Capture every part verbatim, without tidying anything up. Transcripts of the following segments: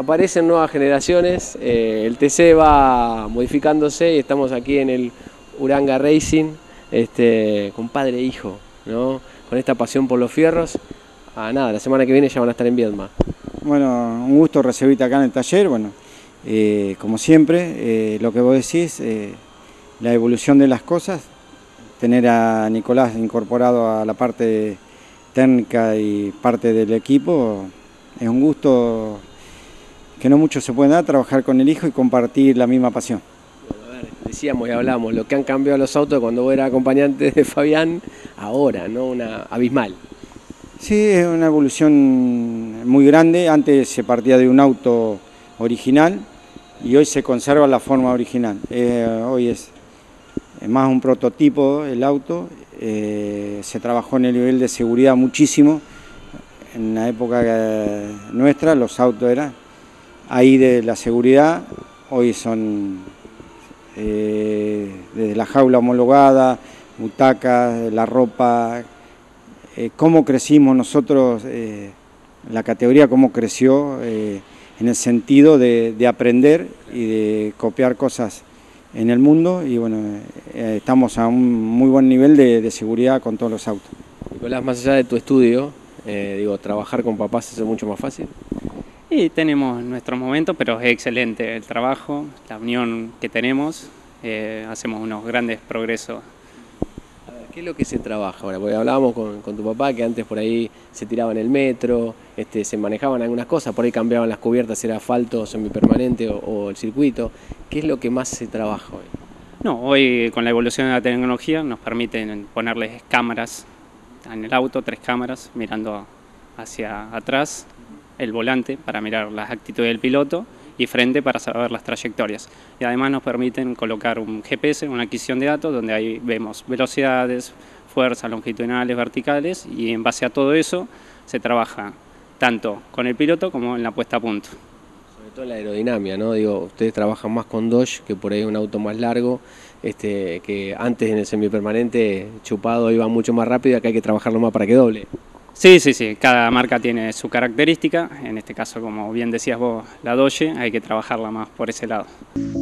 aparecen nuevas generaciones, eh, el T C va modificándose y estamos aquí en el Uranga Racing, este, con padre e hijo, ¿no? Con esta pasión por los fierros. Ah, nada, la semana que viene ya van a estar en Viedma. Bueno, un gusto recibirte acá en el taller. Bueno, eh, como siempre, eh, lo que vos decís, eh, la evolución de las cosas, tener a Nicolás incorporado a la parte técnica y parte del equipo, es un gusto que no mucho se puede dar, trabajar con el hijo y compartir la misma pasión. Bueno, a ver, decíamos y hablamos, lo que han cambiado los autos cuando vos eras acompañante de Fabián, ahora, ¿no? Una abismal. Sí, es una evolución muy grande. Antes se partía de un auto original y hoy se conserva la forma original. Eh, hoy es, es más un prototipo el auto, eh, se trabajó en el nivel de seguridad muchísimo. En la época nuestra los autos eran ahí de la seguridad, hoy son eh, desde la jaula homologada, butacas, la ropa, eh, cómo crecimos nosotros, eh, la categoría cómo creció eh, en el sentido de, de aprender y de copiar cosas en el mundo, y bueno, eh, estamos a un muy buen nivel de, de seguridad con todos los autos. Nicolás, más allá de tu estudio, eh, digo, trabajar con papás es mucho más fácil. Y tenemos nuestros momentos, pero es excelente el trabajo, la unión que tenemos, eh, hacemos unos grandes progresos. A ver, ¿qué es lo que se trabaja ahora? Porque hablábamos con, con tu papá que antes por ahí se tiraba en el metro, este, se manejaban algunas cosas, por ahí cambiaban las cubiertas, era asfalto semipermanente o, o el circuito. ¿Qué es lo que más se trabaja hoy? No, hoy con la evolución de la tecnología nos permiten ponerles cámaras en el auto, tres cámaras mirando hacia atrás, el volante para mirar las actitudes del piloto y frente para saber las trayectorias. Y además nos permiten colocar un G P S, una adquisición de datos, donde ahí vemos velocidades, fuerzas longitudinales, verticales, y en base a todo eso se trabaja tanto con el piloto como en la puesta a punto. Sobre todo en la aerodinámica, ¿no? Digo, ustedes trabajan más con Dodge, que por ahí es un auto más largo, este, que antes en el semipermanente chupado iba mucho más rápido, acá hay que trabajarlo más para que doble. Sí, sí, sí, cada marca tiene su característica, en este caso, como bien decías vos, la Dodge, hay que trabajarla más por ese lado.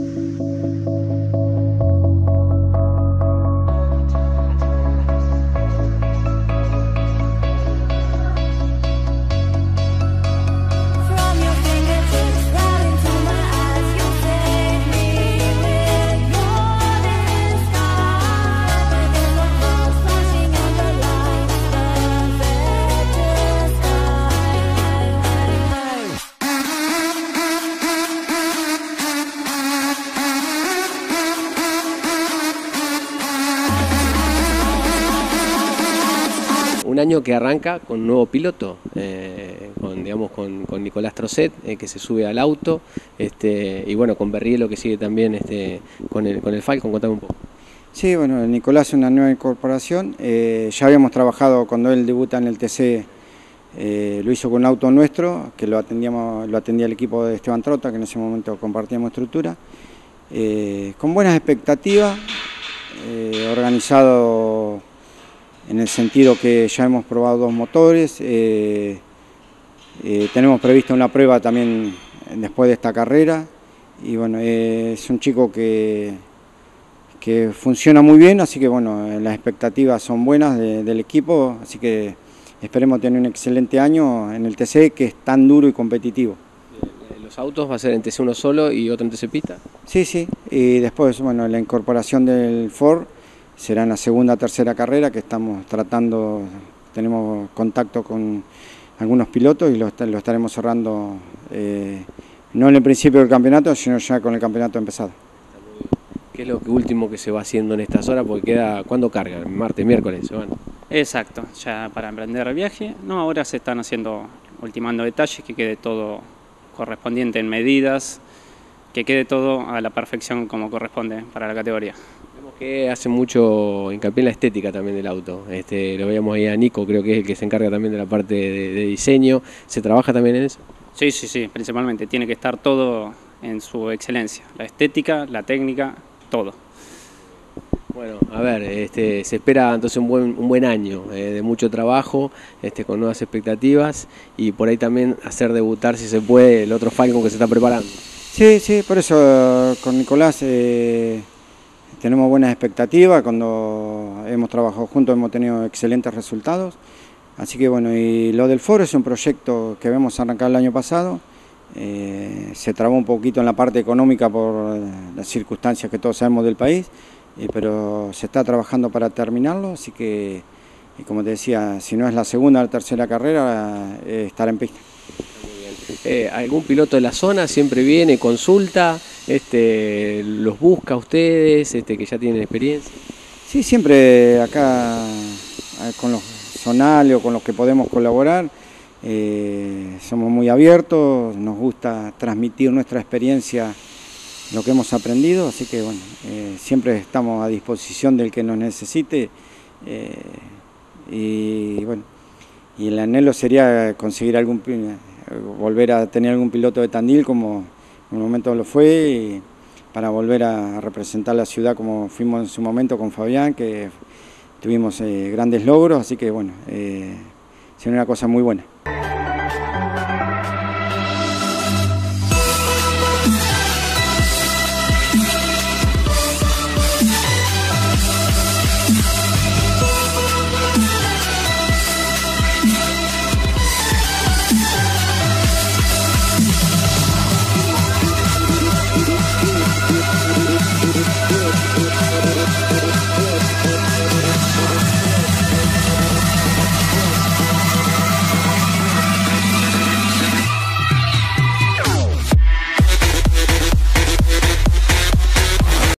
Un año que arranca con un nuevo piloto, eh, con, digamos, con, con Nicolás Trosset, eh, que se sube al auto, este, y bueno, con Berrielo que sigue también este, con, el, con el Falcon. Contame un poco. Sí, bueno, Nicolás es una nueva incorporación, eh, ya habíamos trabajado cuando él debuta en el T C, eh, lo hizo con un auto nuestro, que lo, atendíamos, lo atendía el equipo de Esteban Trota, que en ese momento compartíamos estructura, eh, con buenas expectativas, eh, organizado en el sentido que ya hemos probado dos motores, eh, eh, tenemos previsto una prueba también después de esta carrera, y bueno, eh, es un chico que, que funciona muy bien, así que bueno, las expectativas son buenas de, del equipo, así que esperemos tener un excelente año en el T C, que es tan duro y competitivo. ¿Los autos va a ser en T C uno solo y otro en T C pista? Sí, sí, y después bueno, la incorporación del Ford será en la segunda o tercera carrera, que estamos tratando, tenemos contacto con algunos pilotos y lo, lo estaremos cerrando, eh, no en el principio del campeonato, sino ya con el campeonato empezado. ¿Qué es lo que último que se va haciendo en estas horas? Porque queda, ¿cuándo cargan? ¿Martes, miércoles? ¿Se van? Exacto, ya para emprender el viaje. No, ahora se están haciendo, ultimando detalles, que quede todo correspondiente en medidas, que quede todo a la perfección como corresponde para la categoría. Que hace mucho hincapié en la estética también del auto. Este, lo veíamos ahí a Nico, creo que es el que se encarga también de la parte de, de diseño. ¿Se trabaja también en eso? Sí, sí, sí, principalmente. Tiene que estar todo en su excelencia. La estética, la técnica, todo. Bueno, a ver, este, se espera entonces un buen, un buen año eh, de mucho trabajo, este, con nuevas expectativas y por ahí también hacer debutar, si se puede, el otro Falcon que se está preparando. Sí, sí, por eso con Nicolás eh, tenemos buenas expectativas. Cuando hemos trabajado juntos hemos tenido excelentes resultados. Así que bueno, y lo del foro es un proyecto que habíamos arrancado el año pasado. Eh, se trabó un poquito en la parte económica por las circunstancias que todos sabemos del país, eh, pero se está trabajando para terminarlo, así que, y como te decía, si no es la segunda o la tercera carrera, eh, estará en pista. Eh, ¿Algún piloto de la zona siempre viene, consulta, este, los busca a ustedes, este, que ya tienen experiencia? Sí, siempre acá con los zonales o con los que podemos colaborar, eh, somos muy abiertos, nos gusta transmitir nuestra experiencia, lo que hemos aprendido, así que bueno, eh, siempre estamos a disposición del que nos necesite, eh, y bueno, y el anhelo sería conseguir algún, volver a tener algún piloto de Tandil como en un momento lo fue, y para volver a representar la ciudad como fuimos en su momento con Fabián, que tuvimos eh, grandes logros, así que bueno, eh, sería una cosa muy buena.